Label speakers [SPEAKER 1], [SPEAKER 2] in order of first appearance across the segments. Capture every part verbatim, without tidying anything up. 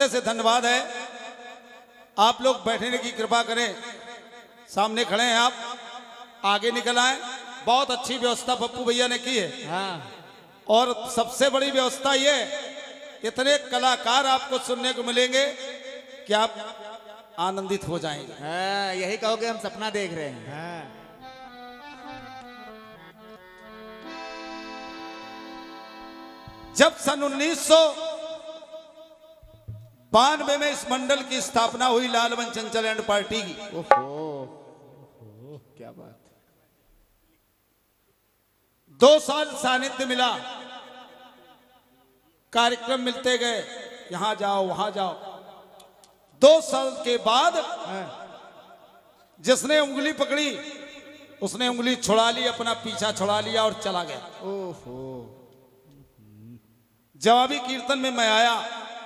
[SPEAKER 1] हृदय से धन्यवाद है। आप लोग बैठने की कृपा करें। सामने खड़े हैं आप, आगे निकल आए। बहुत अच्छी व्यवस्था पप्पू भैया ने की है।
[SPEAKER 2] हाँ।
[SPEAKER 1] और सबसे बड़ी व्यवस्था ये, इतने कलाकार आपको सुनने को मिलेंगे कि आप आनंदित हो जाएंगे।
[SPEAKER 2] हाँ, यही कहोगे हम सपना देख रहे हैं।
[SPEAKER 3] हाँ।
[SPEAKER 1] जब सन उन्नीस सौ बानवे में इस मंडल की स्थापना हुई लालमन चंचल एंड पार्टी की,
[SPEAKER 2] ओहो, क्या बात।
[SPEAKER 1] दो साल सानिध्य मिला, कार्यक्रम मिलते गए, यहां जाओ वहां जाओ। दो साल के बाद जिसने उंगली पकड़ी उसने उंगली छुड़ा ली, अपना पीछा छुड़ा लिया और चला गया।
[SPEAKER 2] ओहो।
[SPEAKER 1] जवाबी कीर्तन में मैं आया।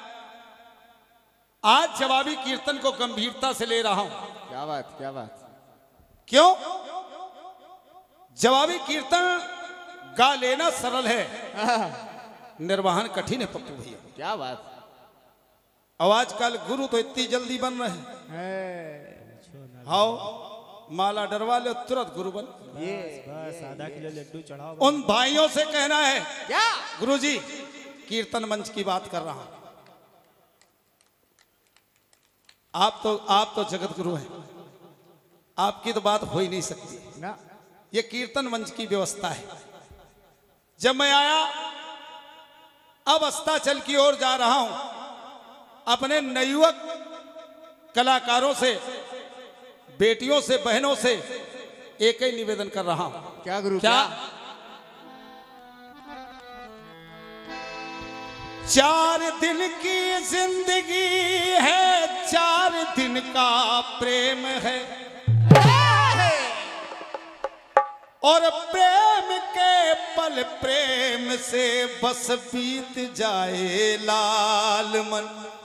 [SPEAKER 1] आज जवाबी कीर्तन को गंभीरता से ले रहा हूं।
[SPEAKER 2] क्या बात, क्या बात।
[SPEAKER 1] क्यों? जवाबी कीर्तन गा लेना सरल है, निर्वहन कठिन है पप्पू भैया।
[SPEAKER 2] क्या बात।
[SPEAKER 1] अब आजकल गुरु तो इतनी जल्दी बन रहे हैं। हाओ माला डरवा लो तुरंत गुरु बन।
[SPEAKER 2] ये
[SPEAKER 3] बस आधा किलो लड्डू चढ़ाओ।
[SPEAKER 1] उन भाइयों से कहना है,
[SPEAKER 2] क्या
[SPEAKER 1] गुरुजी कीर्तन मंच की बात कर रहा हूं। आप तो आप तो जगत गुरु हैं, आपकी तो बात हो ही नहीं सकती
[SPEAKER 2] ना।
[SPEAKER 1] ये कीर्तन मंच की व्यवस्था है। जब मैं आया, अब अस्ताचल की ओर जा रहा हूं, अपने नवयुवक कलाकारों से, बेटियों से, बहनों से एक ही निवेदन कर रहा हूं।
[SPEAKER 2] क्या गुरु,
[SPEAKER 1] क्या? चार दिन की जिंदगी है, चार दिन का प्रेम है, और प्रेम के पल प्रेम से बस बीत जाए लाल मन।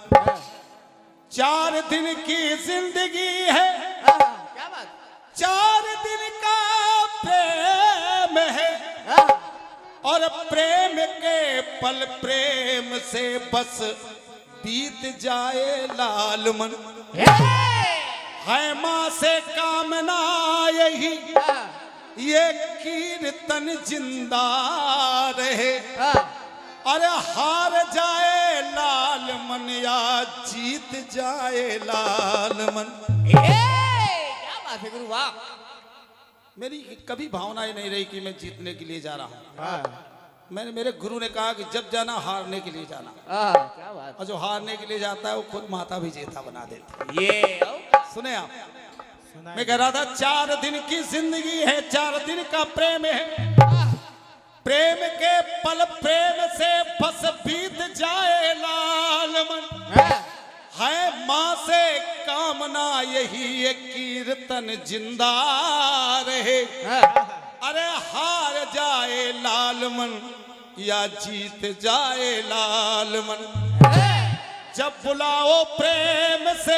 [SPEAKER 1] चार दिन की जिंदगी है,
[SPEAKER 2] क्या बात।
[SPEAKER 1] चार दिन का प्रेम है, और प्रेम के पल प्रेम से बस बीत जाए लाल मन। है मां से कामना यही, ये कीर्तन जिंदा रहे, अरे हार जाए लाल मन या जीत जाए लाल मन।
[SPEAKER 2] क्या बात है गुरु, वाह।
[SPEAKER 1] मेरी कभी भावना ही नहीं रही कि मैं जीतने के लिए जा रहा हूं।
[SPEAKER 2] हाँ।
[SPEAKER 1] मैंने, मेरे गुरु ने कहा कि जब जाना हारने के लिए जाना।
[SPEAKER 2] हाँ, क्या बात।
[SPEAKER 1] और जो हारने के लिए जाता है वो खुद माता भी जेता बना देता है।
[SPEAKER 2] ये
[SPEAKER 1] सुने आप, मैं कह रहा था चार दिन की जिंदगी है, चार दिन का प्रेम है, प्रेम के पल प्रेम से बस बीत जाए लाल मन। है मां से कामना यही, ये कीर्तन जिंदा रहे, अरे हार जाए लाल मन या जीत जाए लाल मन। जब बुलाओ प्रेम से,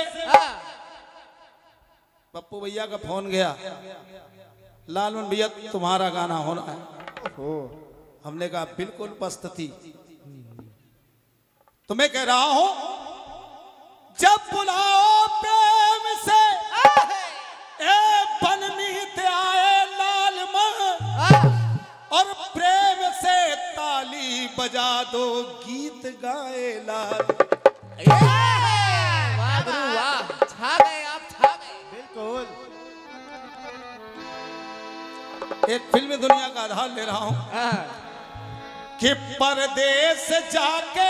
[SPEAKER 1] पप्पू भैया का फोन गया, लालमन भैया तुम्हारा गाना होना है। हमने कहा बिल्कुल उपस्थिति। तो मैं कह रहा हूं, जब बुलाओ प्रेम से ए बनमीत आए लाल मन, और प्रेम से ताली बजा दो गीत गाए लाल।
[SPEAKER 2] वाह गुरु वाह, छा गए आप, छा गए।
[SPEAKER 3] बिल्कुल।
[SPEAKER 1] एक फिल्मी दुनिया का आधार ले रहा हूं कि परदेश जाके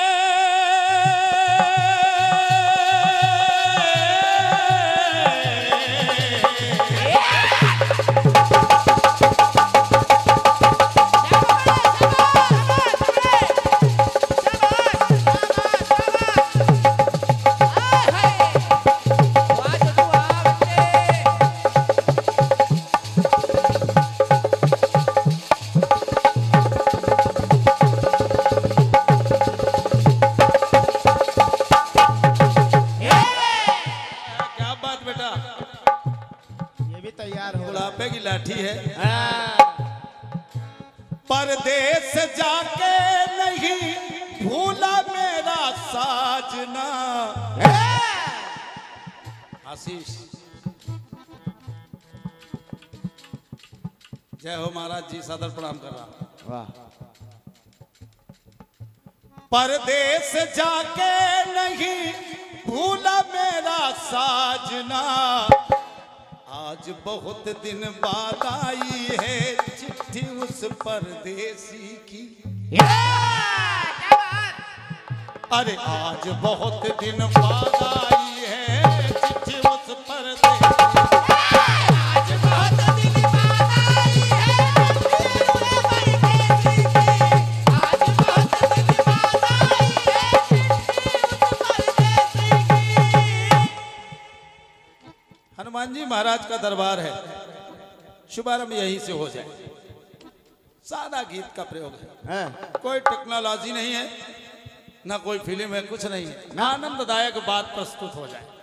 [SPEAKER 1] बुढ़ापे की लाठी है। परदेश जाके नहीं भूला मेरा साजना। आशीष जय हो महाराज जी, सादर प्रणाम कर रहा हूं।
[SPEAKER 2] वाह।
[SPEAKER 1] परदेश जाके नहीं भूला मेरा साजना, आज बहुत दिन बाद आई है चिट्ठी उस परदेसी की। अरे आज बहुत दिन बाद आई है चिट्ठी उस परदेसी की।
[SPEAKER 2] आज बहुत दिन बाद आई है चिट्ठी उस परदेसी की। आज बहुत दिन बाद आई है चिट्ठी उस परदेसी की।
[SPEAKER 1] हनुमान जी महाराज का दरबार है, शुभारंभ यहीं से हो जाए। सादा गीत का प्रयोग है, कोई टेक्नोलॉजी नहीं है, ना कोई फिल्म है, कुछ नहीं है, ना आनंददायक बात प्रस्तुत हो जाए।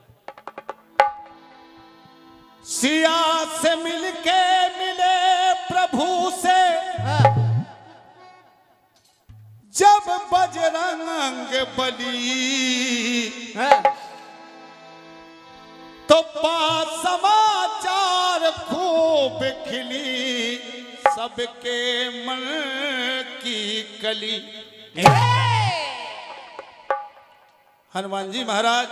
[SPEAKER 1] सिया से मिलके मिले प्रभु से जब बजरंग बली, तो पास समाचार खूब खिली सबके मन की कली। हनुमान जी महाराज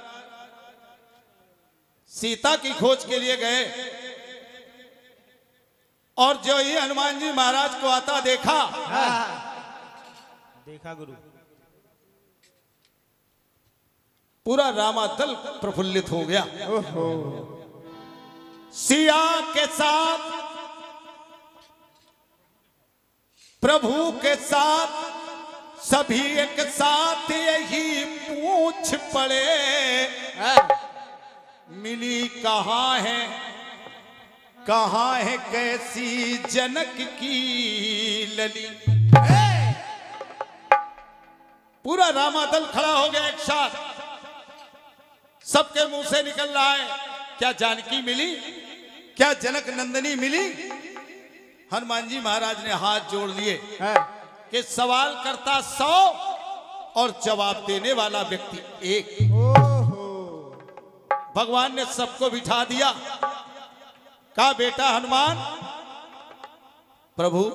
[SPEAKER 1] सीता की खोज के लिए गए और जो ही हनुमान जी महाराज को आता देखा,
[SPEAKER 3] देखा गुरु,
[SPEAKER 1] पूरा रामादल प्रफुल्लित हो गया। सिया के साथ प्रभु के साथ सभी एक साथ यही पूछ पड़े, मिली कहाँ है कहाँ है कैसी जनक की लली। पूरा रामादल खड़ा हो गया एक साथ, सबके मुंह से निकल रहा है, क्या जानकी मिली, क्या जनक नंदनी मिली। हनुमान जी महाराज ने हाथ जोड़ लिए कि सवाल करता सौ और जवाब देने वाला व्यक्ति एक। भगवान ने सबको बिठा दिया, कहा बेटा हनुमान, प्रभु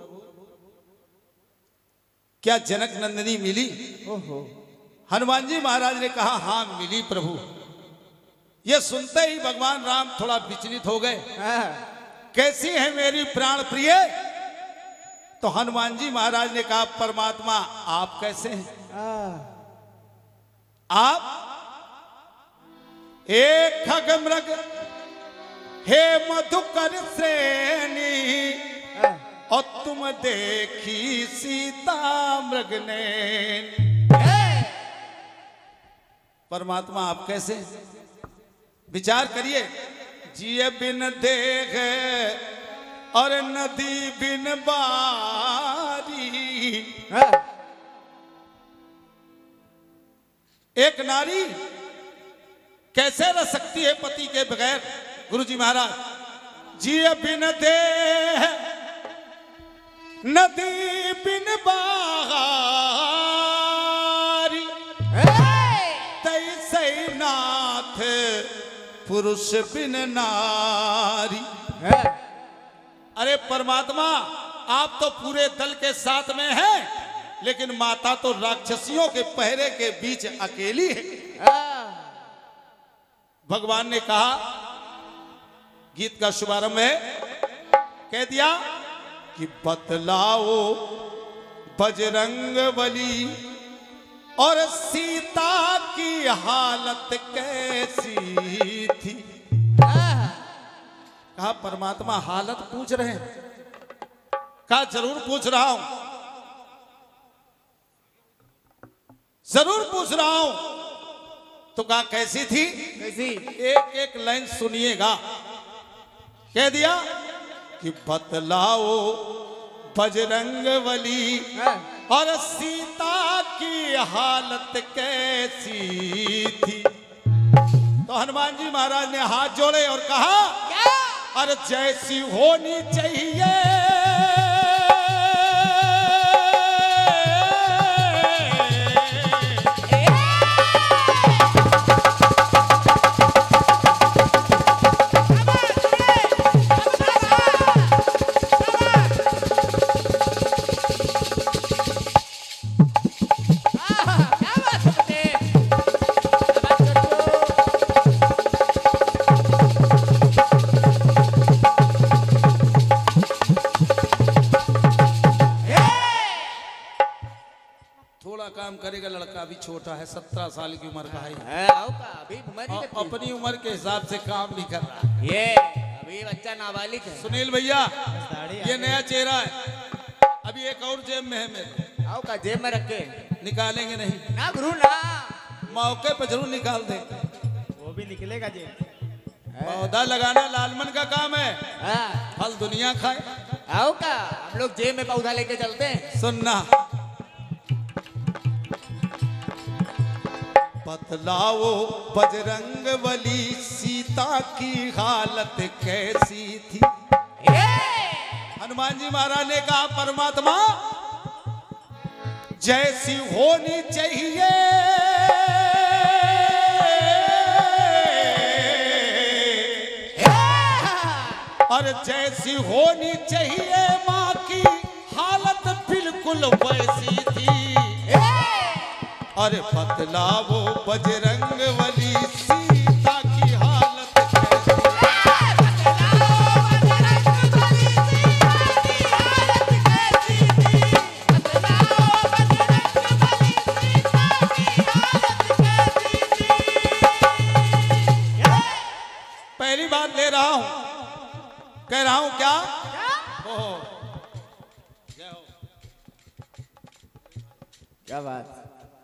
[SPEAKER 1] क्या जनक नंदनी मिली। हनुमान जी महाराज ने कहा हाँ मिली प्रभु। यह सुनते ही भगवान राम थोड़ा विचलित हो गए, कैसी है मेरी प्राण प्रिय। तो हनुमान जी महाराज ने कहा परमात्मा आप कैसे हैं। आप एक खग मृग हे मधुकर श्रेणी, और तुम देखी सीता मृग ने। परमात्मा आप कैसे, विचार करिए, जिए बिन देख और नदी बिन बारी। एक नारी कैसे रह सकती है पति के बगैर। गुरुजी महाराज, जिए बिन देह नदी बिन बारी, तैसे नाथ पुरुष बिन नारी। अरे परमात्मा आप तो पूरे दल के साथ में हैं, लेकिन माता तो राक्षसियों के पहरे के बीच अकेली है। भगवान ने कहा, गीत का शुभारंभ है, कह दिया कि बतलाओ बजरंग बली और सीता की हालत कैसी थी। कहा परमात्मा हालत पूछ रहे हैं। कहा जरूर पूछ रहा हूं, जरूर पूछ रहा हूं। तो कहा कैसी थी,
[SPEAKER 2] कैसी?
[SPEAKER 1] एक एक लाइन सुनिएगा। कह दिया कि बतलाओ बजरंग बली और सीता की हालत कैसी थी। तो हनुमान जी महाराज ने हाथ जोड़े और कहा, अरे जैसी होनी चाहिए थोड़ा काम करेगा, लड़का अभी छोटा है, सत्रह साल की उम्र का है,
[SPEAKER 2] है आओ का अभी उम्र ही
[SPEAKER 1] और
[SPEAKER 2] कितनी?
[SPEAKER 1] अपनी उम्र के हिसाब से काम नहीं कर रहा।
[SPEAKER 2] ये अभी बच्चा नाबालिग है।
[SPEAKER 1] सुनील भैया
[SPEAKER 3] दाढ़ी
[SPEAKER 1] ये नया चेहरा है, अभी एक और जेब में है मेरे,
[SPEAKER 2] आओ का जेब में रख के
[SPEAKER 1] निकालेंगे नहीं,
[SPEAKER 2] ना गुरु ना।
[SPEAKER 1] मौके पर जरूर निकाल दे।
[SPEAKER 3] वो भी निकलेगा जी।
[SPEAKER 1] पौधा लगाना लालमन का काम है,
[SPEAKER 2] हाँ
[SPEAKER 1] फल दुनिया खाए।
[SPEAKER 2] आओ का हम लोग जेब में पौधा लेके चलते हैं।
[SPEAKER 1] सुनना, बतलाओ बजरंग बली, सीता की हालत कैसी थी?
[SPEAKER 2] ए!
[SPEAKER 1] हनुमान जी महाराज ने कहा परमात्मा जैसी होनी चाहिए और जैसी होनी चाहिए माँ की हालत बिल्कुल वैसी थी। अरे बतलाओ बजरंग बली, सीता की हालत कैसी? पहली बात ले रहा हूं, कह रहा हूं क्या? ओहो, जय हो।
[SPEAKER 2] क्या बात?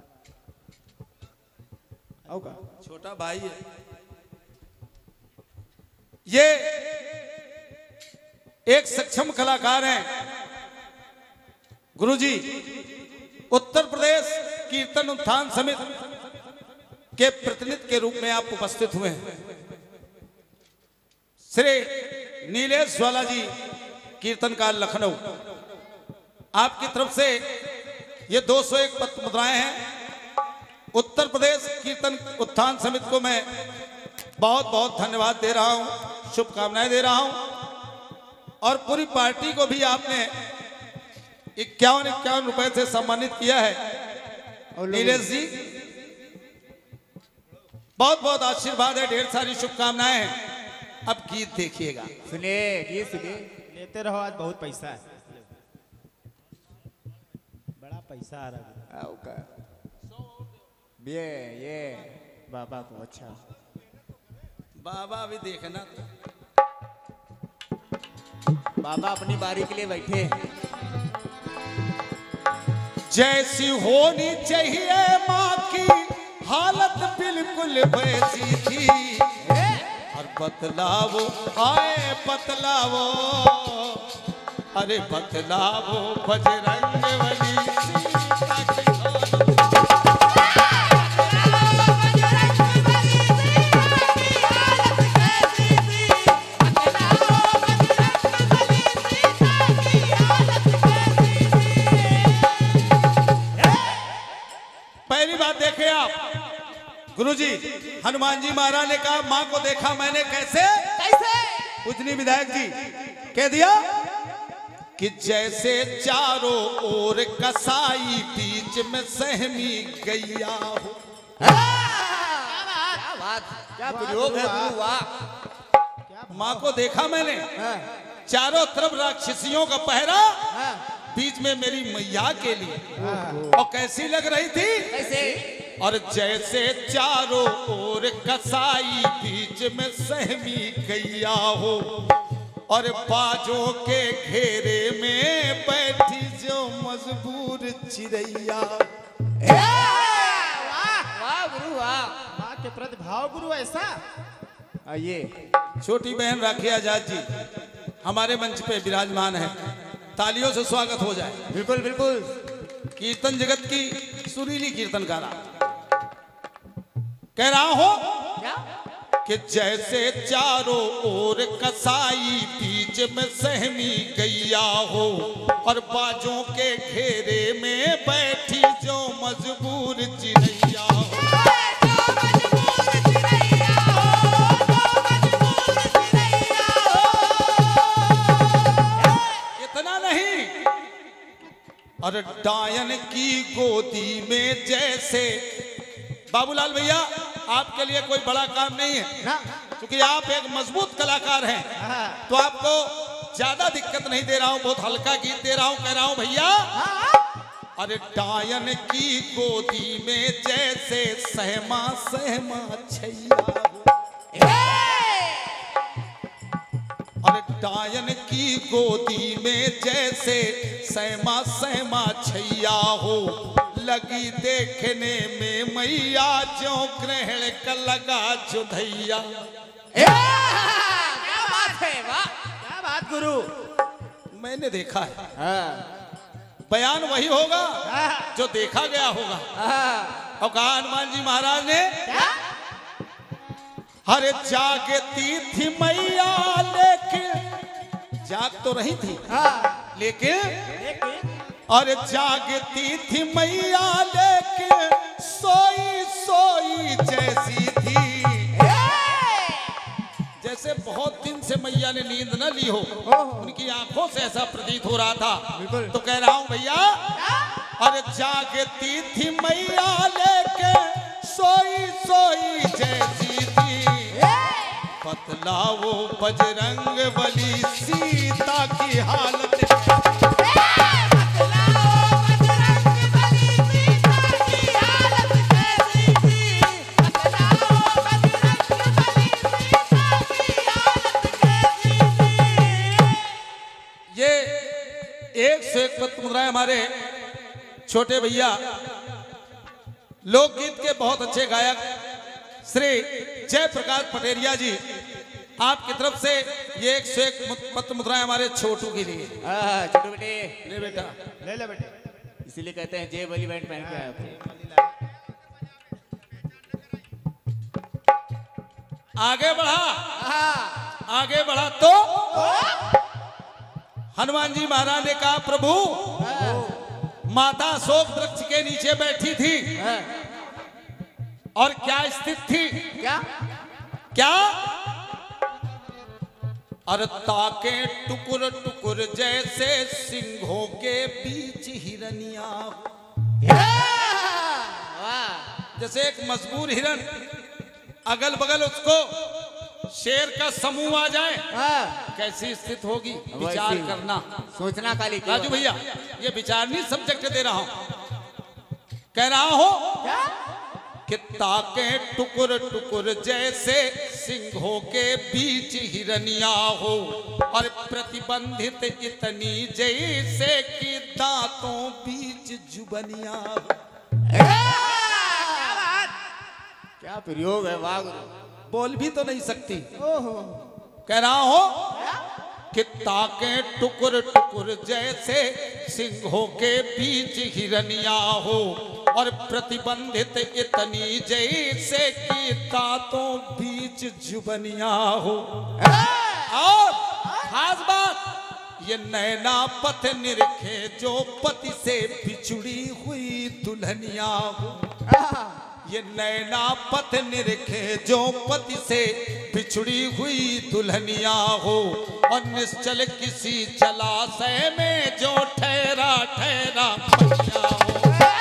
[SPEAKER 2] आओ का
[SPEAKER 1] छोटा भाई है ये, एक सक्षम कलाकार हैं गुरुजी। उत्तर प्रदेश कीर्तन उत्थान समिति के प्रतिनिधि के रूप में आप उपस्थित हुए हैं। श्री नीलेश ज्वाला जी कीर्तनकार लखनऊ, आपकी तरफ से ये दो सौ एक पत्र मुद्राएं हैं। उत्तर प्रदेश कीर्तन उत्थान समिति को मैं बहुत बहुत धन्यवाद दे रहा हूं, शुभकामनाएं दे रहा हूं। और पूरी पार्टी को भी आपने इक्यावन इक्यावन रुपए से सम्मानित किया है। नीलेश जी बहुत बहुत आशीर्वाद है, ढेर सारी शुभकामनाएं हैं। अब गीत देखिएगा।
[SPEAKER 2] सुनिए ये सुनिए।
[SPEAKER 3] लेते रहो, आज बहुत पैसा है, बड़ा पैसा आ रहा है।
[SPEAKER 2] आओ का ये ये बाबा को अच्छा
[SPEAKER 1] बाबा अभी देखना,
[SPEAKER 2] बाबा अपनी बारी के लिए बैठे हैं।
[SPEAKER 1] जैसी होनी चाहिए माँ की हालत बिल्कुल वैसी थी। और बतलावो आए बतलावो, अरे बतलावो बजरंग बली, सीता की देखे आप गुरुजी। हनुमान जी महाराज ने कहा मां को देखा मैंने कैसे
[SPEAKER 2] कैसे?
[SPEAKER 1] पूजनी विधायक जी कह दिया कि जैसे चारों ओर कसाई बीच में सहमी गैया हो।
[SPEAKER 2] क्या बात, क्या प्रयोग है गुरु, वाह।
[SPEAKER 1] मां को देखा मैंने,
[SPEAKER 2] हाँ,
[SPEAKER 1] चारों तरफ राक्षसियों का पहरा,
[SPEAKER 2] हाँ,
[SPEAKER 1] बीच में मेरी मैया के लिए, और कैसी लग रही थी
[SPEAKER 2] कैसे?
[SPEAKER 1] और जैसे चारों ओर कसाई बीच में सहमी गैया हो, और बाजों के घेरे में बैठी जो मजबूर चिड़ैया।
[SPEAKER 2] वाह वाह गुरु वाह।
[SPEAKER 3] माँ के प्रति भाव गुरु ऐसा।
[SPEAKER 2] आइए
[SPEAKER 1] छोटी बहन राखी आजाद जी हमारे मंच पे विराजमान है, तालियों से स्वागत हो जाए।
[SPEAKER 2] बिल्कुल बिल्कुल।
[SPEAKER 1] कीर्तन जगत की सुरीली कीर्तनकारा, कह रहा हूं
[SPEAKER 2] क्या?
[SPEAKER 1] कि जैसे चारों ओर कसाई बीच में सहमी गैया हो, और बाजों के घेरे में बैठी जो मजबूर चिड़ैया हो। इतना नहीं, और डायन की गोदी में जैसे, बाबूलाल भैया आपके लिए कोई बड़ा काम नहीं है
[SPEAKER 2] ना,
[SPEAKER 1] क्योंकि आप एक मजबूत कलाकार हैं, तो आपको ज्यादा दिक्कत नहीं दे रहा हूं, बहुत हल्का गीत दे रहा हूं। कह रहा हूं भैया, अरे डायन की गोदी में जैसे सहमा सहमा छैया हो। अरे डायन की गोदी में जैसे सहमा सहमा छैया हो, लगी देखने में मैया जो ग्रहण का लगा जुधैया।
[SPEAKER 2] क्या बात है, वाह
[SPEAKER 3] क्या बात गुरु।
[SPEAKER 1] मैंने देखा है,
[SPEAKER 3] हाँ
[SPEAKER 1] बयान वही होगा
[SPEAKER 3] हाँ
[SPEAKER 1] जो देखा गया होगा।
[SPEAKER 3] हाँ।
[SPEAKER 1] और कहा हनुमान जी महाराज ने,
[SPEAKER 2] क्या
[SPEAKER 1] अरे जागती थी मैया लेकिन, जाग तो रही थी
[SPEAKER 3] हाँ।
[SPEAKER 1] लेकिन,
[SPEAKER 3] लेकिन
[SPEAKER 1] अरे जागती थी मैया लेकिन सोई सोई जैसी थी। जैसे बहुत दिन से मैया ने नींद न ली हो, उनकी आंखों से ऐसा प्रतीत हो रहा था। तो कह रहा हूं भैया, अरे जागती थी मैया लेके सोई सोई जैसी थी। पतला वो बजरंग बली सीता की हालत एक से एक पत मुद्राएं हमारे छोटे भैया लोकगीत के बहुत अच्छे गायक श्री जयप्रकाश पटेरिया जी, आपकी तरफ से ये एक से एक पत मुद्राएं हमारे छोटू के लिए।
[SPEAKER 2] हाँ, छोटू बेटे,
[SPEAKER 1] ले बेटा,
[SPEAKER 3] ले ले बेटे,
[SPEAKER 2] इसीलिए कहते हैं जय बली बैंड पहन के आए थे।
[SPEAKER 1] आगे बढ़ा,
[SPEAKER 2] हाँ,
[SPEAKER 1] आगे बढ़ा तो हनुमान जी महाराज ने कहा, प्रभु माता अशोक वृक्ष के नीचे बैठी थी और क्या स्थित थी?
[SPEAKER 2] क्या
[SPEAKER 1] क्या? अरे ताके टुकुर टुकुर जैसे सिंहों के बीच हिरनिया।
[SPEAKER 2] वाह,
[SPEAKER 1] जैसे एक मजबूर हिरन, अगल बगल उसको शेर का समूह आ जाए,
[SPEAKER 2] हाँ,
[SPEAKER 1] कैसी स्थिति होगी? विचार करना,
[SPEAKER 2] सोचना काली।
[SPEAKER 1] राजू भैया, ये विचार नहीं सब्जेक्ट दे रहा हूं, कह रहा हूं कि ताके टुकुर टुकुर जैसे सिंहों के बीच हिरनिया हो, और प्रतिबंधित इतनी जैसे कि दांतों बीच जुबनिया हो।
[SPEAKER 2] क्या प्रयोग है, वाह गुरु।
[SPEAKER 1] बोल भी तो नहीं सकती।
[SPEAKER 3] ओहो,
[SPEAKER 1] कह रहा हूं कि ताके टुकुर टुकुर जैसे सिंहों के बीच हिरनिया हो, और प्रतिबंधित इतनी जैसे कि दांतों बीच जुबनिया हो। और खास बात, ये नैना पथ निरखे जो पति से बिछुड़ी हुई दुल्हनिया हो। ये नैना पथ निरखे जो पति से बिछुड़ी हुई दुल्हनिया हो, और निश्चल किसी जलाशय में जो ठहरा ठहरा पनिया हो।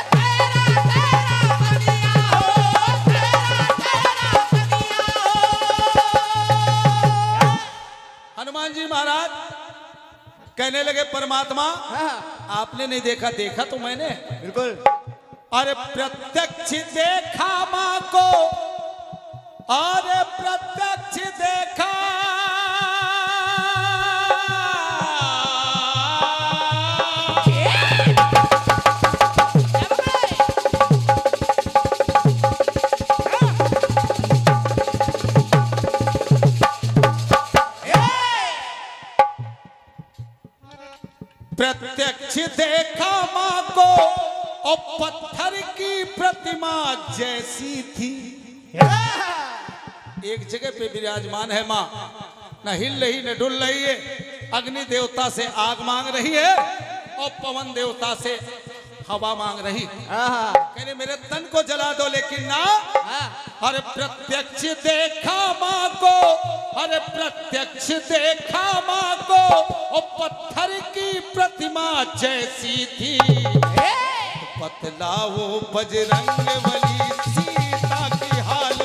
[SPEAKER 1] हनुमान जी महाराज कहने लगे, परमात्मा आपने नहीं देखा? देखा तो मैंने,
[SPEAKER 3] बिल्कुल।
[SPEAKER 1] अरे प्रत्यक्ष देखा मां को, अरे प्रत्यक्ष देखा, प्रत्यक्ष देखा मां को, और पत्थर की प्रतिमा जैसी थी। एक जगह पे विराजमान है मां, न हिल रही न डुल रही है, अग्नि देवता से आग मांग रही है और पवन देवता से हवा मांग रही। कहने मेरे तन को जला दो, लेकिन ना। अरे प्रत्यक्ष देखा मां को, अरे प्रत्यक्ष देखा मां को, और पत्थर की प्रतिमा जैसी थी। पतला वो बजरंग बली सीता की हालत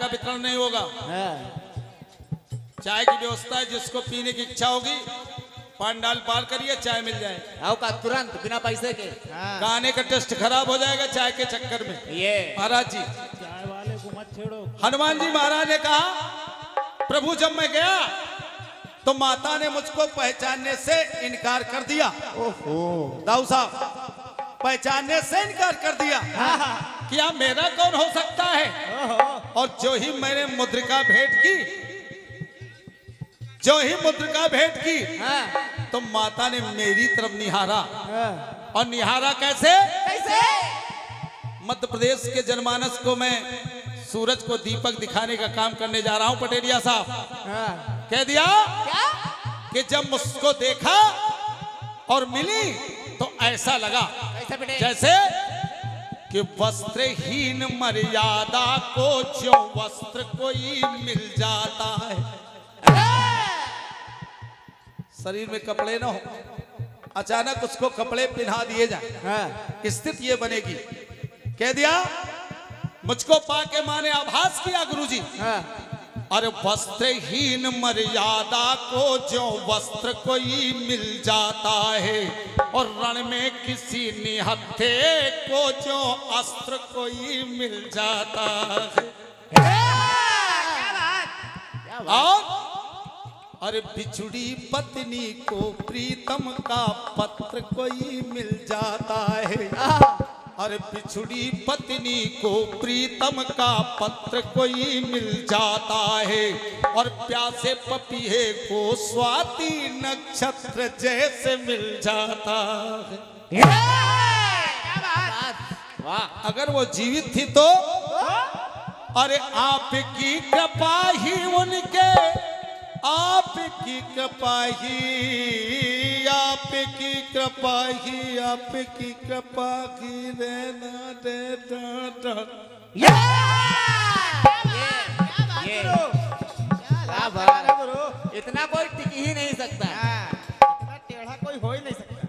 [SPEAKER 1] वितरण नहीं होगा।
[SPEAKER 3] हाँ।
[SPEAKER 1] चाय की व्यवस्था है, जिसको पीने की इच्छा होगी पंडाल पार करिए, चाय मिल जाए।
[SPEAKER 2] आओ का तुरंत बिना पैसे के।
[SPEAKER 3] हाँ।
[SPEAKER 1] गाने का टेस्ट खराब हो जाएगा चाय के चक्कर में।
[SPEAKER 2] ये
[SPEAKER 1] महाराज जी,
[SPEAKER 4] चाय वाले को मत छेड़ो।
[SPEAKER 1] हनुमान जी महाराज ने कहा प्रभु जब मैं गया तो माता ने मुझको पहचानने से इनकार कर दिया।
[SPEAKER 3] ओहो।
[SPEAKER 1] दाऊ साहब पहचानने से इनकार कर दिया। क्या मेरा कौन हो सकता है?
[SPEAKER 3] ओहो।
[SPEAKER 1] और जो ही मैंने मुद्रिका भेंट की, जो ही मुद्रिका भेंट की
[SPEAKER 2] हाँ।
[SPEAKER 1] तो माता ने मेरी तरफ निहारा।
[SPEAKER 3] हाँ।
[SPEAKER 1] और निहारा कैसे?
[SPEAKER 2] कैसे?
[SPEAKER 1] मध्य प्रदेश के जनमानस को मैं सूरज को दीपक दिखाने का काम करने जा रहा हूं पटेरिया साहब।
[SPEAKER 3] हाँ।
[SPEAKER 1] कह दिया
[SPEAKER 2] क्या?
[SPEAKER 1] कि जब मुझको देखा और मिली तो ऐसा लगा
[SPEAKER 2] कैसे बेटे?
[SPEAKER 1] जैसे कि वस्त्रहीन मर्यादा को जो वस्त्र कोई मिल जाता है। शरीर में कपड़े ना हो, अचानक उसको कपड़े पहना दिए जाए,
[SPEAKER 3] हाँ।
[SPEAKER 1] स्थिति ये बनेगी। कह दिया मुझको पाके माँ ने आभास किया गुरुजी,
[SPEAKER 3] हाँ।
[SPEAKER 1] अरे वस्त्रहीन मर्यादा को जो वस्त्र कोई मिल जाता है और रण में किसी निहत्थे को जो अस्त्र कोई मिल जाता है।
[SPEAKER 2] क्या बात? क्या बात?
[SPEAKER 1] और अरे बिछुड़ी पत्नी को प्रीतम का पत्र कोई मिल जाता है। अरे बिछुड़ी पत्नी को प्रीतम का पत्र कोई मिल जाता है और प्यासे पपीहे को स्वाति नक्षत्र जैसे मिल जाता है।
[SPEAKER 2] क्या बात? वाह।
[SPEAKER 1] अगर वो जीवित थी तो अरे आपकी कृपा ही उनके, आपकी कृपा ही, आपकी कृपा ही, आपकी कृपा की रहना देता।
[SPEAKER 2] ये
[SPEAKER 3] ये
[SPEAKER 2] ये
[SPEAKER 3] क्या
[SPEAKER 2] बात?
[SPEAKER 3] बात है गुरु?
[SPEAKER 2] इतना कोई टिक ही नहीं सकता।
[SPEAKER 3] हाँ। इतना टेढ़ा कोई हो ही नहीं सकता।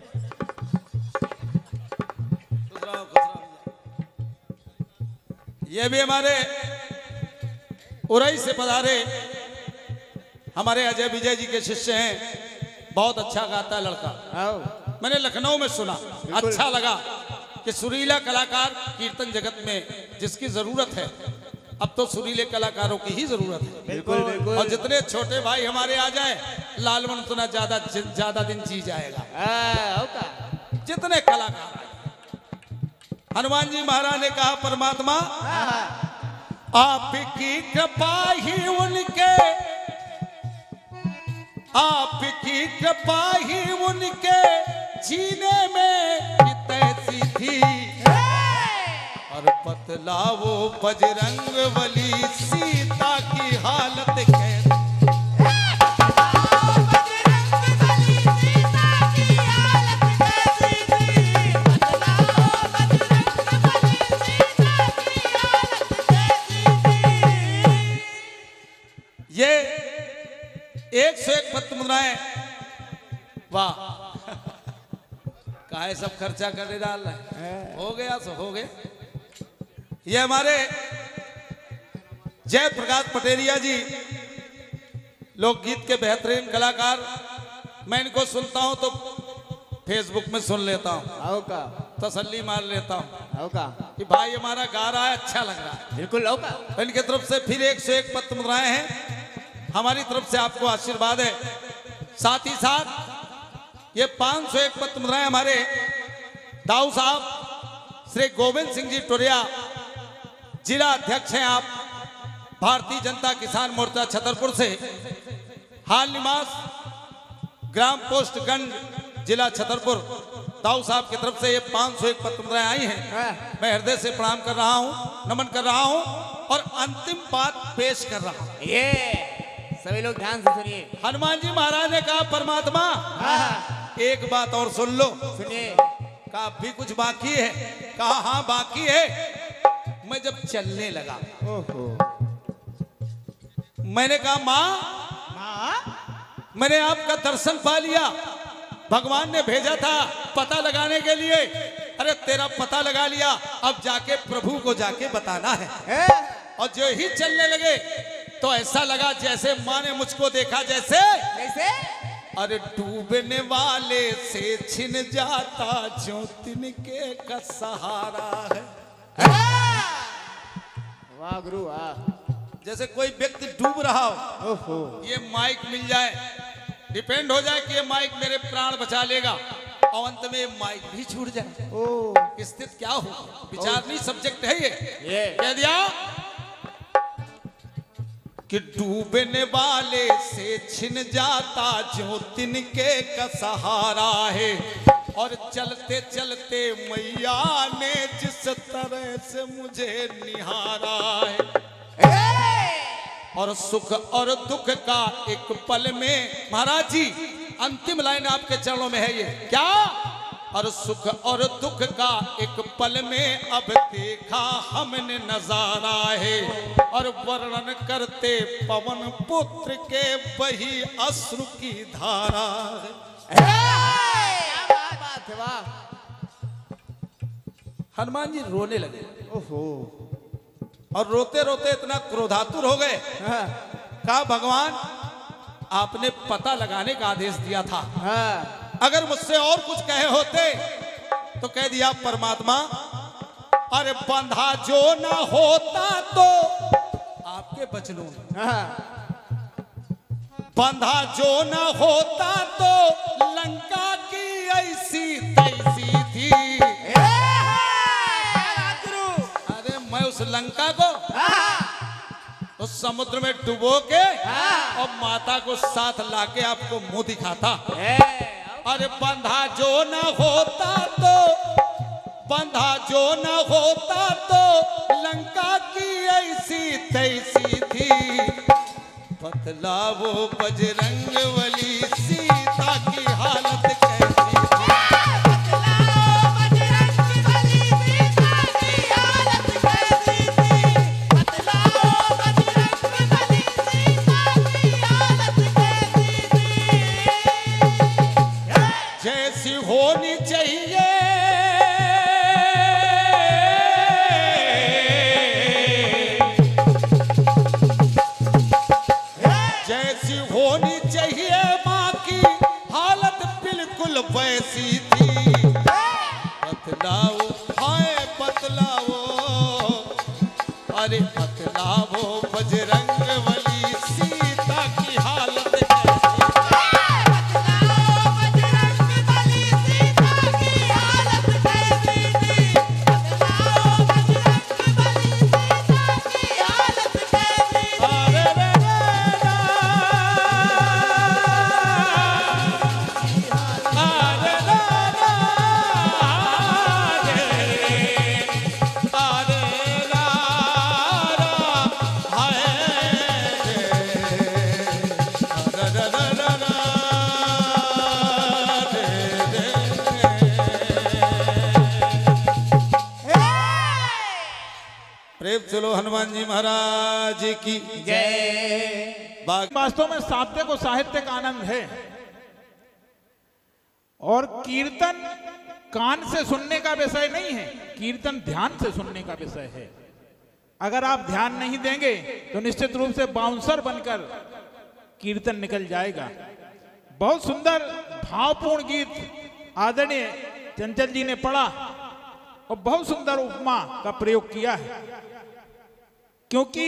[SPEAKER 1] ये भी हमारे उरई से पधारे हमारे अजय विजय जी के शिष्य हैं। बहुत अच्छा गाता है लड़का,
[SPEAKER 3] आओ।
[SPEAKER 1] मैंने लखनऊ में सुना, अच्छा लगा कि सुरीला कलाकार कीर्तन जगत में जिसकी जरूरत है, अब तो सुरीले कलाकारों की ही जरूरत है।
[SPEAKER 3] बिल्कुल बिल्कुल।
[SPEAKER 1] और जितने छोटे भाई हमारे आ जाए, लालवन उतना ज्यादा ज्यादा दिन जी जाएगा।
[SPEAKER 3] हाँ, आओ का।
[SPEAKER 1] जितने कलाकार आए। हनुमान जी महाराज ने कहा परमात्मा आपकी कृपा ही उनके, आपकी कृपा ही उनके जीने में तैसी थी और बतला वो बजरंग बली सीता की हालत कैसी। ये एक सौ एक पत्र मुद्राएं, वाह काहे सब खर्चा करने डाल रहे हैं। हो गया सो हो गए। ये हमारे जय प्रकाश पटेरिया जी लोकगीत के बेहतरीन कलाकार। मैं इनको सुनता हूं तो फेसबुक में सुन लेता हूं,
[SPEAKER 3] आओ का।
[SPEAKER 1] तसल्ली मार लेता हूं
[SPEAKER 3] आओ का।
[SPEAKER 1] कि भाई हमारा गा रहा है, अच्छा लग रहा है।
[SPEAKER 3] बिल्कुल आओ का।
[SPEAKER 1] तो इनकी तरफ से फिर एक सौ एक पत्र मुद्राएं हैं, हमारी तरफ से आपको आशीर्वाद है। साथ ही साथ ये पांच सौ एक पत्र मुद्राएं हमारे दाऊ साहब श्री गोविंद सिंह जी टोरिया जिला अध्यक्ष हैं आप, भारतीय जनता किसान मोर्चा छतरपुर से, हाल निवास ग्राम पोस्ट गंज जिला छतरपुर। दाऊ साहब की तरफ से ये पांच सौ एक पत्र मुद्राएं आई हैं। मैं हृदय से प्रणाम कर रहा हूं, नमन कर रहा हूं और अंतिम बात पेश कर रहा हूं।
[SPEAKER 2] ये सभी लोग ध्यान से सुनिए।
[SPEAKER 1] हनुमान जी महाराज ने कहा परमात्मा एक बात और सुन लो।
[SPEAKER 2] सुनिए।
[SPEAKER 1] कहा भी कुछ बाकी है? कहा हाँ बाकी है। मैं जब चलने लगा,
[SPEAKER 3] ओहो।
[SPEAKER 1] मैंने कहा माँ
[SPEAKER 3] माँ।
[SPEAKER 1] मैंने आपका दर्शन पा लिया, भगवान ने भेजा था पता लगाने के लिए। अरे तेरा पता लगा लिया, अब जाके प्रभु को जाके बताना है।
[SPEAKER 3] है?
[SPEAKER 1] और जो ही चलने लगे तो ऐसा लगा जैसे माँ ने मुझको देखा, जैसे
[SPEAKER 2] कैसे?
[SPEAKER 1] अरे डूबने वाले से छिन जाता जो तिनके का सहारा है।
[SPEAKER 3] वाह गुरु वाह।
[SPEAKER 1] जैसे कोई व्यक्ति डूब रहा हो,
[SPEAKER 3] ओहो,
[SPEAKER 1] ये माइक मिल जाए, डिपेंड हो जाए कि ये माइक मेरे प्राण बचा लेगा, और अंत में ये माइक भी छूट जाए।
[SPEAKER 3] ओ,
[SPEAKER 1] स्थिति क्या हो, विचारनी सब्जेक्ट है ये।
[SPEAKER 3] ये
[SPEAKER 1] कह दिया कि डूबने वाले से छिन जाता जो तिनके का सहारा है, और चलते चलते मैया ने जिस तरह से मुझे निहारा है, और सुख और दुख का एक पल में, महाराज जी अंतिम लाइन आपके चरणों में है ये, क्या? और सुख और दुख का एक पल में अब देखा हमने नजारा है, और वर्णन करते पवन पुत्र के वही अश्रु की धारा है।
[SPEAKER 3] क्या बात है, वाह।
[SPEAKER 1] हनुमान जी रोने लगे,
[SPEAKER 3] ओहो,
[SPEAKER 1] और रोते रोते इतना क्रोधातुर हो गए,
[SPEAKER 3] हाँ,
[SPEAKER 1] कहा भगवान आपने पता लगाने का आदेश दिया था,
[SPEAKER 3] हाँ,
[SPEAKER 1] अगर मुझसे और कुछ कहे होते तो कह दिया परमात्मा, अरे बंधा जो ना होता तो आपके बचनों में,
[SPEAKER 3] हाँ,
[SPEAKER 1] बंधा जो ना होता तो लंका की ऐसी तैसी थी।
[SPEAKER 3] गुरु,
[SPEAKER 1] अरे मैं उस लंका को उस समुद्र में डुबो के और माता को साथ लाके आपको मुंह दिखाता। अरे बंधा जो न होता तो, बंधा जो न होता तो लंका की ऐसी तैसी थी, बतला वो बजरंग बली सीता की हालत कैसी थी। जैसी होनी चाहिए जैसी होनी चाहिए माँ की हालत बिल्कुल वैसी थी। बतलाओ हाय बतलाओ, अरे बतलाओ बजरंग बली सीता की हालत प्रेम चलो हनुमान जी महाराज की
[SPEAKER 3] जय।
[SPEAKER 4] वास्तव में साहित्य को साहित्य का आनंद है, और कीर्तन कान से सुनने का विषय नहीं है, कीर्तन ध्यान से सुनने का विषय है। अगर आप ध्यान नहीं देंगे तो निश्चित रूप से बाउंसर बनकर कीर्तन निकल जाएगा। बहुत सुंदर भावपूर्ण गीत आदरणीय चंचल जी ने पढ़ा, और बहुत सुंदर उपमा का प्रयोग किया है, क्योंकि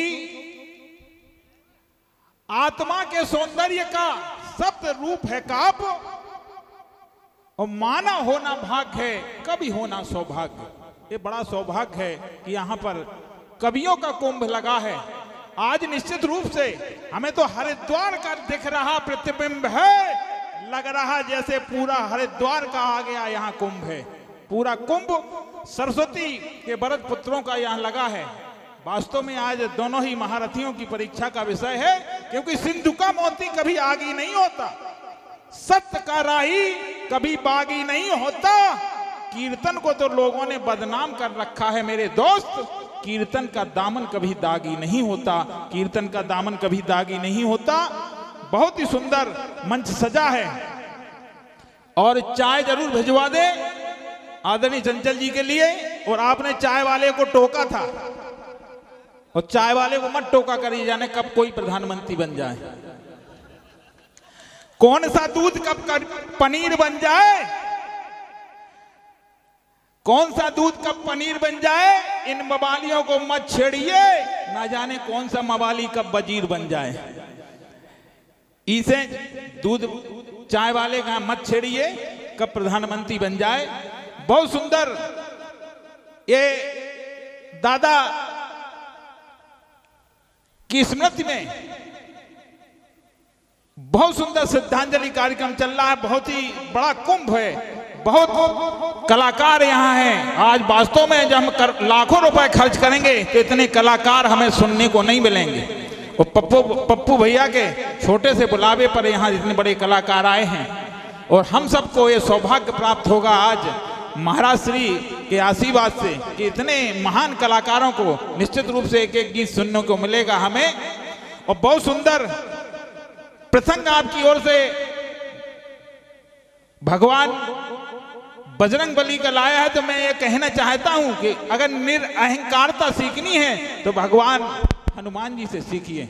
[SPEAKER 4] आत्मा के सौंदर्य का सप्त रूप है काव्य, और माना होना भाग्य है, कवि होना सौभाग्य। ये बड़ा सौभाग्य है कि यहाँ पर कवियों का कुंभ लगा है। आज निश्चित रूप से हमें तो हरिद्वार का दिख रहा प्रतिबिंब है, लग रहा जैसे पूरा हरिद्वार का आ गया यहाँ कुंभ है। पूरा कुंभ सरस्वती के वरद पुत्रों का यहाँ लगा है। वास्तव में आज दोनों ही महारथियों की परीक्षा का विषय है, क्योंकि सिंधु का मोती कभी आगी नहीं होता, सत्य का राही कभी बागी नहीं होता। कीर्तन को तो लोगों ने बदनाम कर रखा है मेरे दोस्त, कीर्तन का दामन कभी दागी नहीं होता, कीर्तन का दामन कभी दागी नहीं होता। बहुत ही सुंदर मंच सजा है, और चाय जरूर भिजवा दे आदरणीय चंचल जी के लिए। और आपने चाय वाले को टोका था, और चाय वाले को मत टोका करिए, जाने कब कोई प्रधानमंत्री बन जाए, कौन सा दूध कब कर पनीर बन जाए, कौन सा दूध कब पनीर बन जाए, इन मवालियों को मत छेड़िए, ना जाने कौन सा मवाली कब वजीर बन जाए। इसे दूध चाय वाले का मत छेड़िए, कब प्रधानमंत्री बन जाए। बहुत सुंदर ये दादा की स्मृति में बहुत सुंदर श्रद्धांजलि कार्यक्रम चल रहा है। बहुत ही बड़ा कुंभ है, बहुत कलाकार यहाँ हैं। आज वास्तव में जब हम कर, लाखों रुपए खर्च करेंगे तो इतने कलाकार हमें सुनने को नहीं मिलेंगे। और पप्पू पप्पू भैया के छोटे से बुलावे पर यहाँ इतने बड़े कलाकार आए हैं, और हम सबको ये सौभाग्य प्राप्त होगा आज महाराज श्री के आशीर्वाद से कि इतने महान कलाकारों को निश्चित रूप से एक एक गीत सुनने को मिलेगा हमें। और बहुत सुंदर प्रसंग आपकी ओर से भगवान बजरंग बली का लाया है, तो मैं ये कहना चाहता हूं कि अगर निरअहंकारता सीखनी है तो भगवान हनुमान जी से सीखिए।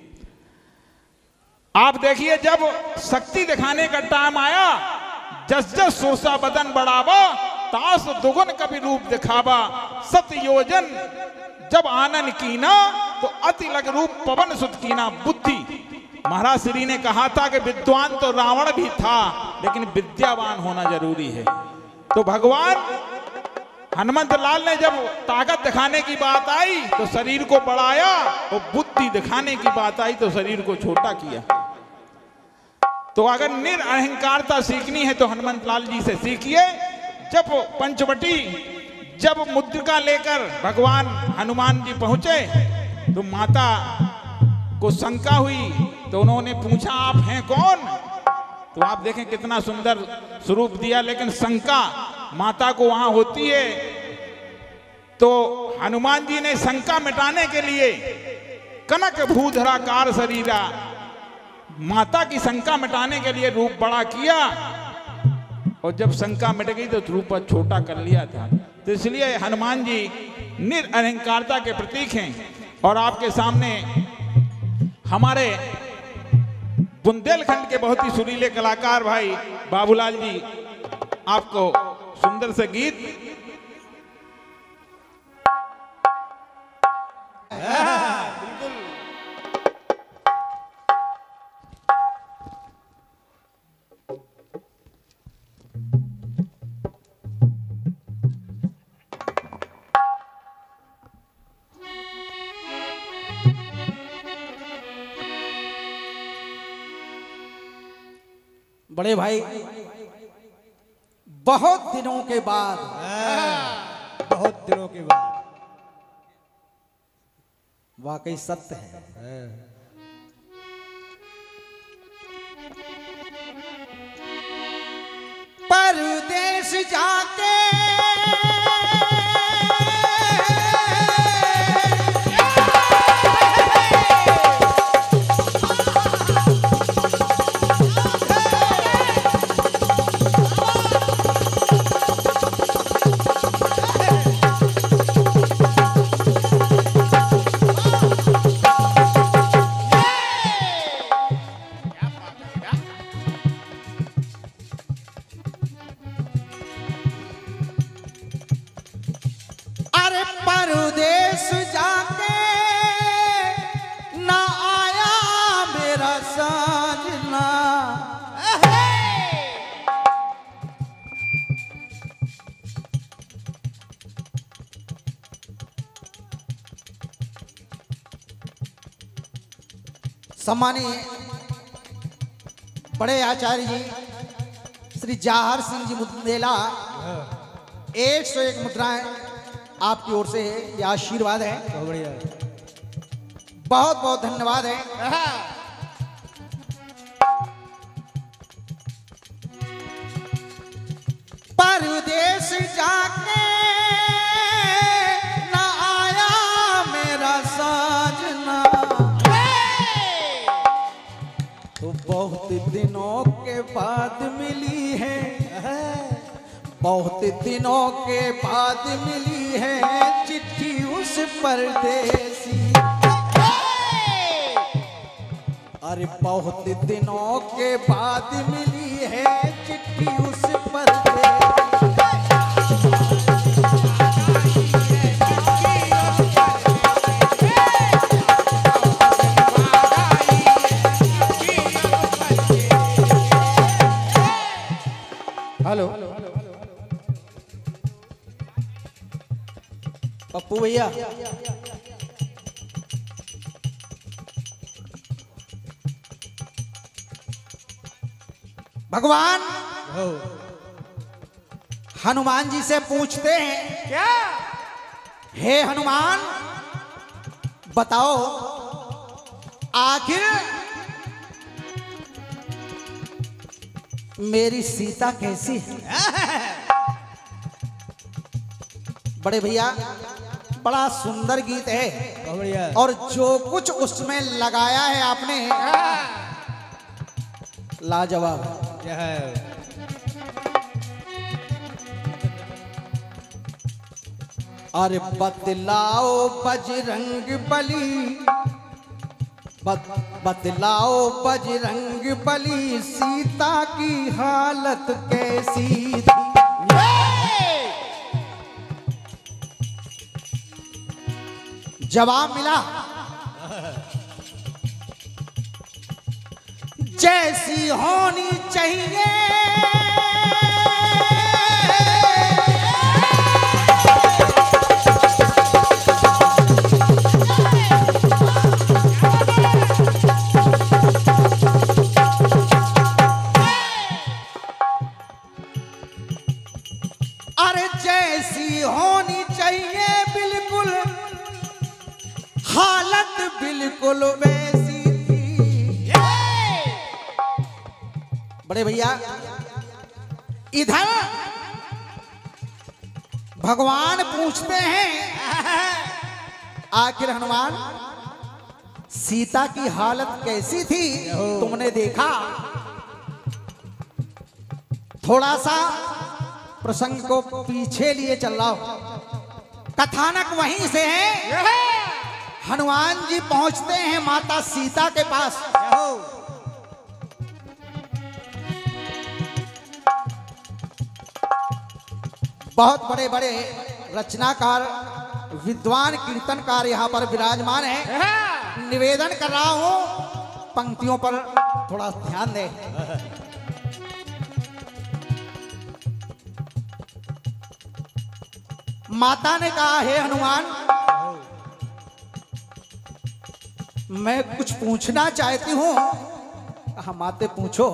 [SPEAKER 4] आप देखिए, जब शक्ति दिखाने का टाइम आया, जस जस सोसा बदन बढ़ावा, तास दुगुन कभी रूप दिखावा, सत योजन जब आनन कीना, तो अति लग रूप पवन सुत कीना। बुद्धि, महाराज श्री ने कहा था कि विद्वान तो रावण भी था, लेकिन विद्यावान होना जरूरी है। तो भगवान हनुमंत लाल ने जब ताकत दिखाने की बात आई तो शरीर को बढ़ाया, और बुद्धि दिखाने की बात आई तो शरीर को छोटा किया। तो अगर निरअहंकारता सीखनी है तो हनुमंत लाल जी से सीखिए। जब पंचवटी जब मुद्रिका लेकर भगवान हनुमान जी पहुंचे तो माता को शंका हुई, तो उन्होंने पूछा आप हैं कौन। तो आप देखें कितना सुंदर स्वरूप दिया, लेकिन शंका माता को वहां होती है। तो हनुमान जी ने शंका मिटाने के लिए कनक भूधराकार शरीरा, माता की शंका मिटाने के लिए रूप बड़ा किया, और जब शंका मिट गई तो रूप छोटा कर लिया था। तो इसलिए हनुमान जी निरअहंकारता के प्रतीक हैं। और आपके सामने हमारे बुंदेलखंड के बहुत ही सुरीले कलाकार भाई बाबूलाल जी आपको सुंदर से गीत
[SPEAKER 1] बड़े भाई, बहुत दिनों के बाद,
[SPEAKER 3] बहुत दिनों के बाद
[SPEAKER 1] वाकई सत्य है,
[SPEAKER 2] परदेश जाके परदेश जाके ना आया मेरा साजना,
[SPEAKER 1] सम्मानीय बड़े आचार्य जी श्री जाहर सिंह जी बुंदेला, एक सौ एक मुद्राएं आपकी ओर से है, यह आशीर्वाद है।
[SPEAKER 3] बहुत बढ़िया,
[SPEAKER 1] बहुत बहुत धन्यवाद है।
[SPEAKER 2] परदेश जाके ना आया मेरा साजना,
[SPEAKER 1] तो बहुत दिनों के बाद मिली है, बहुत दिनों के बाद मिली है चिट्ठी उस परदेसी
[SPEAKER 5] अरे बहुत दिनों के बाद मिली है चिट्ठी उस पर
[SPEAKER 3] हेलो
[SPEAKER 5] पप्पू भैया भगवान हनुमान जी से पूछते हैं
[SPEAKER 2] क्या?
[SPEAKER 5] हे हनुमान बताओ आखिर मेरी सीता कैसी है? बड़े भैया बड़ा सुंदर गीत है
[SPEAKER 3] बहुत बढ़िया।
[SPEAKER 5] और जो कुछ उसमें लगाया है आपने लाजवाब है।
[SPEAKER 3] क्या है?
[SPEAKER 5] अरे बतलाओ बजरंग बली बत, बतलाओ बजरंग बली सीता की हालत कैसी थी? जवाब मिला जैसी होनी चाहिए अरे जैसी होनी चाहिए बिल्कुल हालत बिल्कुल वैसी थी। बड़े भैया इधर भगवान पूछते हैं आखिर हनुमान सीता की हालत कैसी थी तुमने देखा? थोड़ा सा प्रसंग को पीछे लिए चल रहा हूं। कथानक वहीं से है। हनुमान जी पहुंचते हैं माता सीता के पास। बहुत बड़े बड़े रचनाकार विद्वान कीर्तनकार यहाँ पर विराजमान है। निवेदन कर रहा हूं पंक्तियों पर थोड़ा ध्यान दें। माता ने कहा हे हनुमान मैं कुछ पूछना चाहती हूं। कहा माते पूछो।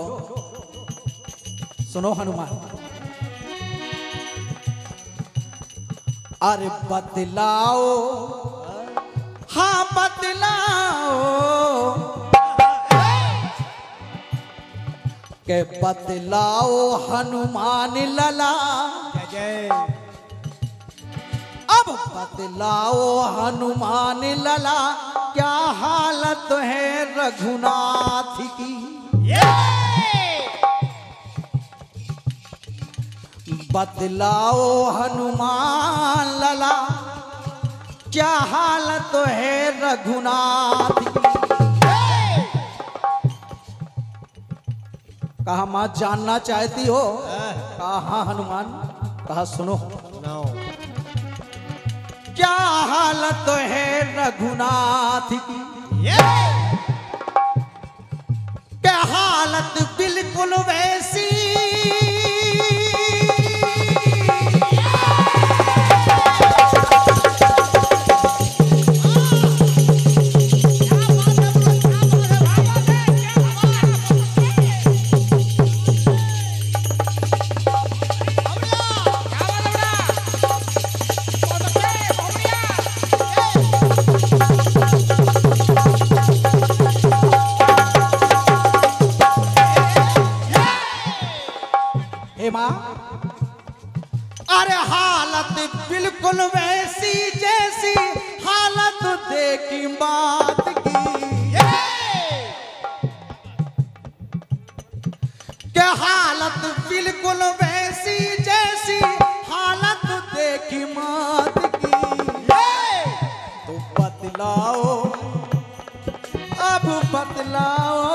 [SPEAKER 5] सुनो हनुमान अरे बतलाओ हाँ बतलाओ के बतलाओ हनुमान लला
[SPEAKER 3] जय
[SPEAKER 5] अब बतलाओ हनुमान लला क्या हालत है रघुनाथ की? बतलाओ हनुमान लला क्या हालत है रघुनाथ की? कहा मां जानना चाहती हो? कहा हाँ हनुमान। कहा सुनो
[SPEAKER 3] सुनाओ।
[SPEAKER 5] क्या हालत है रघुनाथ की? क्या हालत बिल्कुल वैसी अरे हालत बिल्कुल वैसी जैसी हालत देखी बात की। क्या हालत बिल्कुल वैसी जैसी हालत देखी मात की। तो बतलाओ अब बतलाओ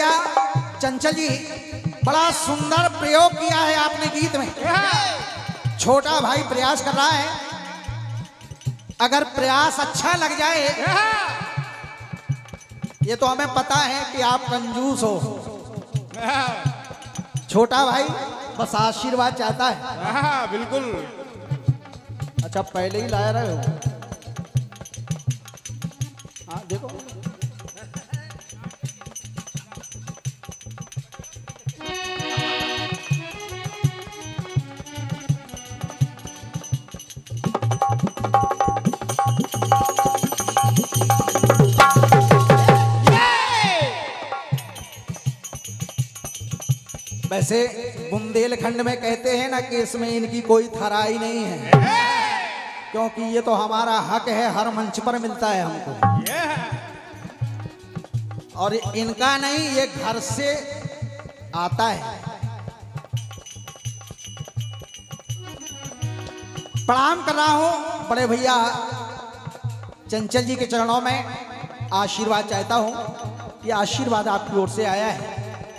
[SPEAKER 5] भैया चंचल जी, बड़ा सुंदर प्रयोग किया है आपने गीत में। छोटा भाई प्रयास कर रहा है, अगर प्रयास अच्छा लग जाए, ये तो हमें पता है कि आप कंजूस हो। छोटा भाई बस आशीर्वाद चाहता है।
[SPEAKER 4] हाँ बिल्कुल।
[SPEAKER 5] अच्छा पहले ही लाया रहे हो। हाँ देखो वैसे बुंदेलखंड में कहते हैं ना कि इसमें इनकी कोई थराई नहीं है, क्योंकि ये तो हमारा हक है, हर मंच पर मिलता है हमको। और इनका नहीं, ये घर से आता है। प्रणाम कर रहा हूं बड़े भैया चंचल जी के चरणों में, आशीर्वाद चाहता हूं। ये आशीर्वाद आपकी ओर से आया है।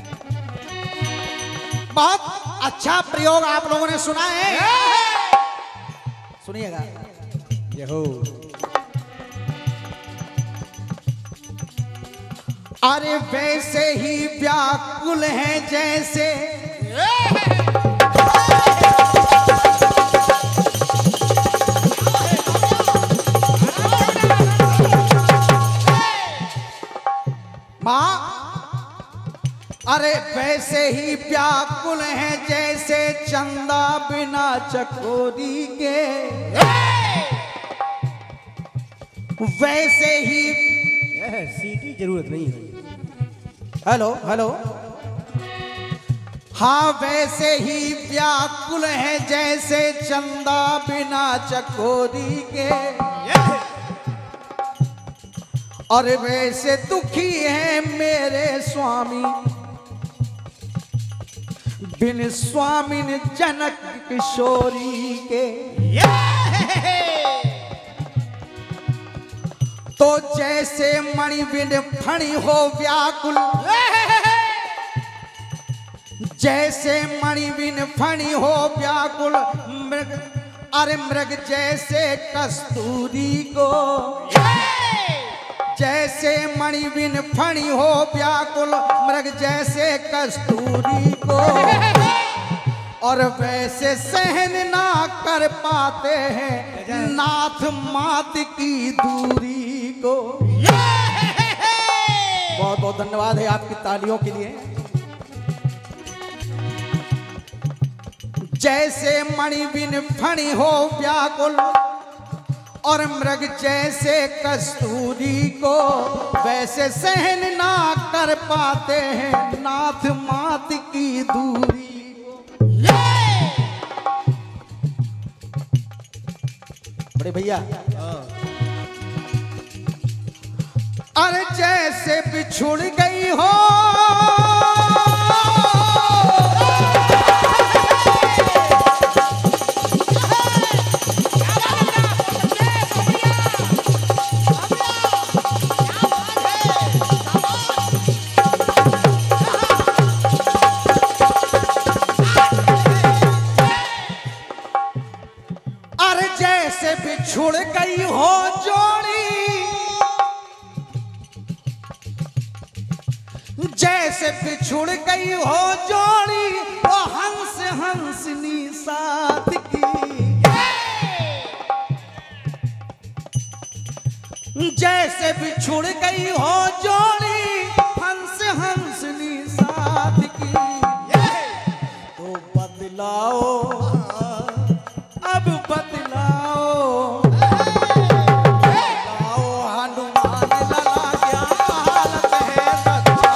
[SPEAKER 5] बहुत अच्छा प्रयोग आप लोगों ने सुना है, सुनिएगा।
[SPEAKER 3] यहो
[SPEAKER 5] अरे वैसे ही व्याकुल है जैसे माँ, अरे वैसे ही व्याकुल है जैसे चंदा बिना चकोरी के, वैसे ही
[SPEAKER 3] सी की जरूरत नहीं है।
[SPEAKER 5] हेलो हेलो हाँ, वैसे ही व्याकुल है जैसे चंदा बिना चकोरी के, और वैसे दुखी है मेरे स्वामी बिन स्वामिन जनक किशोरी के। तो जैसे मणि बिन फणी हो व्याकुल, जैसे मणि बिन फणी हो व्याकुल, मृग अरे मृग जैसे कस्तूरी को, जैसे मणि बिन फणी हो व्याकुल, मृग जैसे कस्तूरी को, और वैसे सहन ना कर पाते हैं नाथ मात की दूरी को। बहुत बहुत धन्यवाद है आपकी तालियों के लिए। जैसे मणि बिन फणी हो व्याकुल, और मृग जैसे कस्तूरी को, वैसे सहन ना कर पाते हैं नाथ मात की दूरी। बड़े भैया अरे जैसे बिछुड़ गई हो बिछुड़ गई हो जोड़ी, जैसे बिछुड़ गई हो जोड़ी, वो हंस हंसनी साथ की, जैसे बिछुड़ गई हो जोड़ी, हंस हंसनी साथ की। तो बदलाओ अब बदलाओ, बदलाओ हनुमान लला क्या हालत है बच्चा।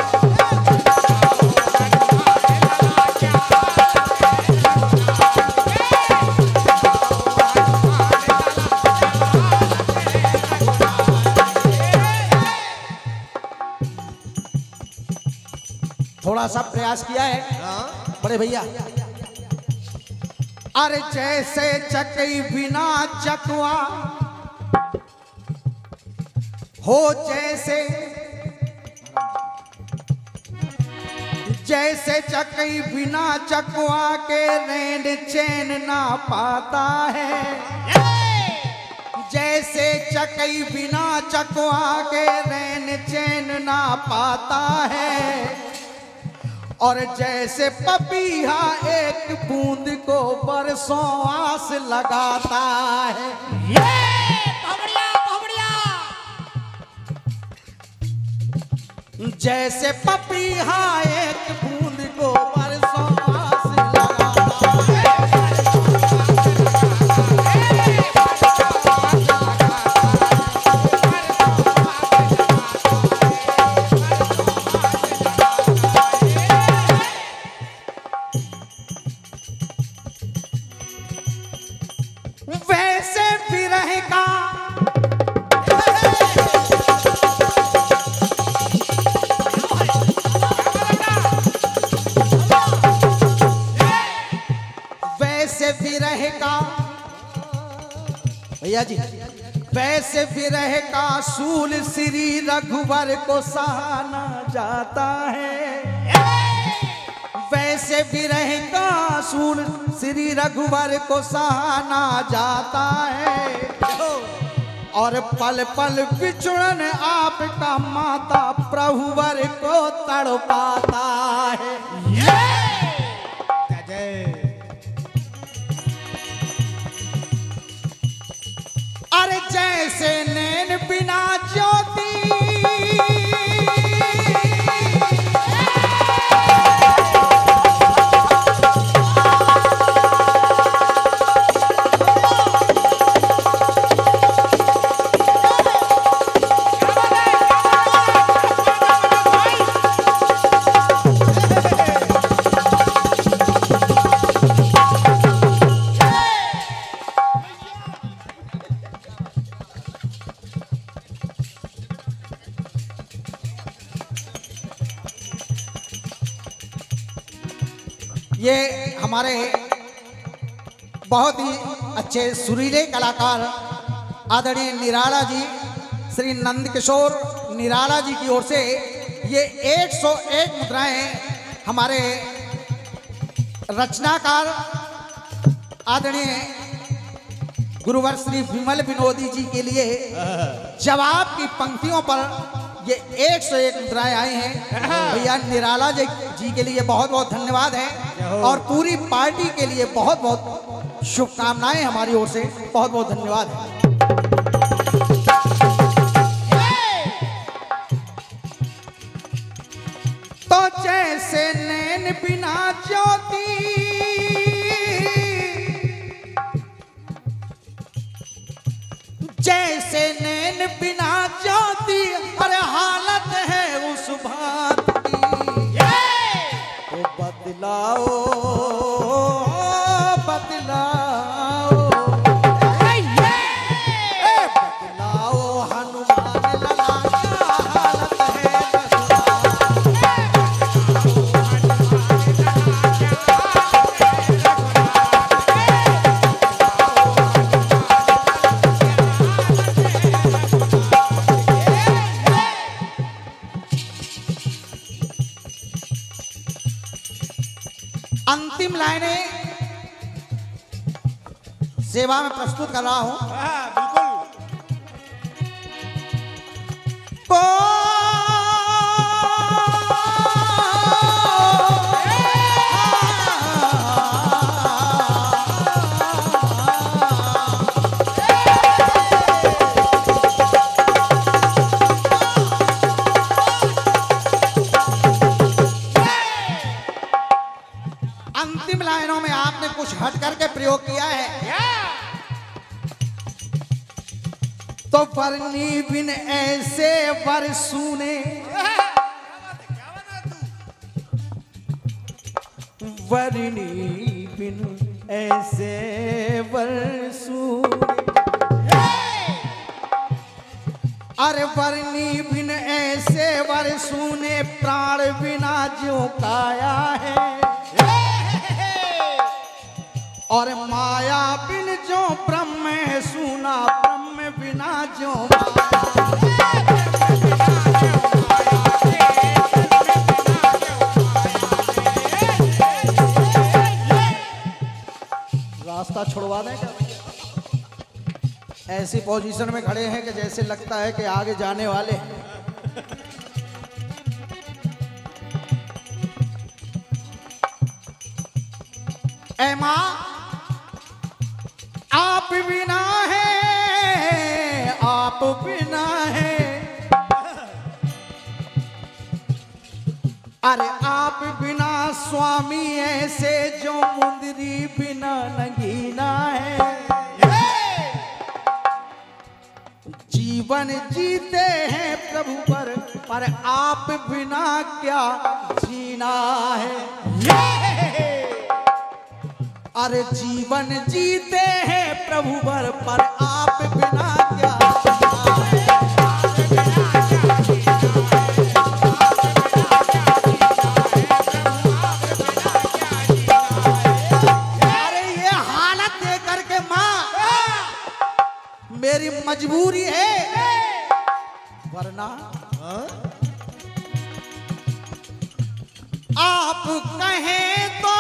[SPEAKER 5] थोड़ा सा प्रयास किया है बड़े भैया। अरे जैसे चकई बिना चकवा हो, जैसे जैसे चकई बिना चकवा के रैन चैन ना पाता है, जैसे चकई बिना चकवा के रैन चैन ना पाता है, और जैसे पपीहा एक बूंद को बरसों आस लगाता है।
[SPEAKER 2] पवड़िया पवड़िया
[SPEAKER 5] जैसे पपीहा एक बूंद को बरसों आस लगाता है। वैसे विरह का वैसे विरह का भैया जी, वैसे विरह का सूल श्री रघुवर को सहाना जाता है। वैसे विरह का सूल श्री रघुवर को सहाना जाता है, और पल पल बिछुड़न आपका माता प्रभुवर को तड़पाता है। अरे जैसे नैन बिना ज्योति ये हमारे बहुत ही अच्छे सुरीले कलाकार आदरणीय निराला जी, श्री नंदकिशोर निराला जी की ओर से ये एक सौ एक मुद्राएं हमारे रचनाकार आदरणीय गुरुवर श्री विमल विनोदी जी के लिए जवाब की पंक्तियों पर ये एक सौ एक मुद्राएं आई हैं। भैया निराला जी जी के लिए बहुत बहुत धन्यवाद है, और पूरी पार्टी के लिए बहुत बहुत शुभकामनाएं हमारी ओर से। बहुत बहुत धन्यवाद है। तो जैसे नैन बिना ज्योति जैसे नैन बिना ज्योति, अरे हालत है उस बात की। ओ बदलाओ बदलाओ ए बदलाओ हनुमान लला क्या हालत है अंतिम लाइनें सेवा में प्रस्तुत कर रहा हूं। अंतिम लाइनों में आपने कुछ हट करके प्रयोग किया है। तो वरनी बिन ऐसे वर सुने, वरनी बिन ऐसे वर सुने, अरे वरनी बिन ऐसे वर सुने, प्राण बिना जो काया है, और माया बिन जो ब्रह्म है सुना, ब्रह्म बिना जो माया। रास्ता छुड़वा दें क्या? ऐसी पोजीशन में खड़े हैं कि जैसे लगता है कि आगे जाने वाले हैं। ऐ माँ आप बिना है, आप बिना है, अरे आप बिना स्वामी ऐसे जो मुंदरी बिना नगीना है। जीवन जीते हैं प्रभु पर, पर आप बिना क्या जीना है। अरे जीवन जीते हैं प्रभु पर, पर आप बिना क्या जीना है। अरे ये हालत देकर के माँ मेरी मजबूरी है, वरना आप कहें तो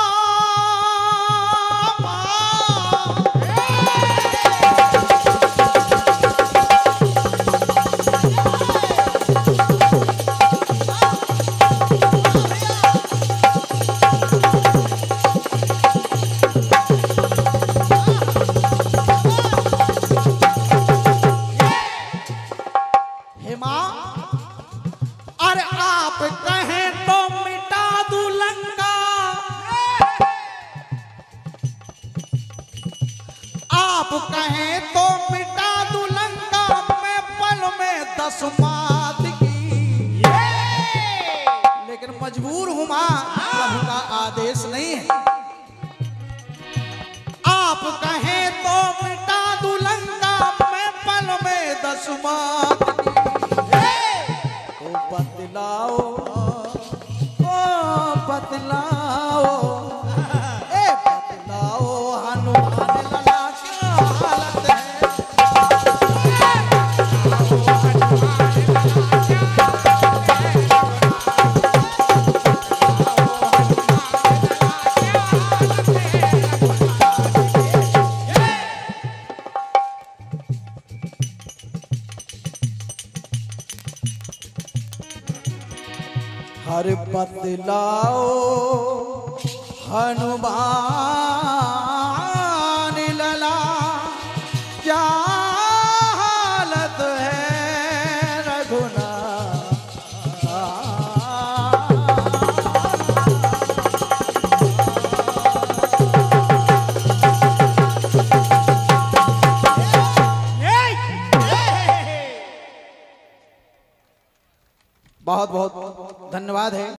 [SPEAKER 5] अरे आप कहें तो मिटा दूं लंका, आप कहें तो मिटा दूं लंका, मैं पल में दस मात की। लेकिन मजबूर हूं मां, प्रभु का आदेश नहीं है। आप कहें तो मिटा दूं लंका, मैं पल में दस मात की। बतलाओ ओ बतलाओ, ए बतलाओ हनुमान लला क्या हालत है। हर बतलाओ हनुमान लला क्या हालत है रघुनाथ। बहुत बहुत धन्यवाद है।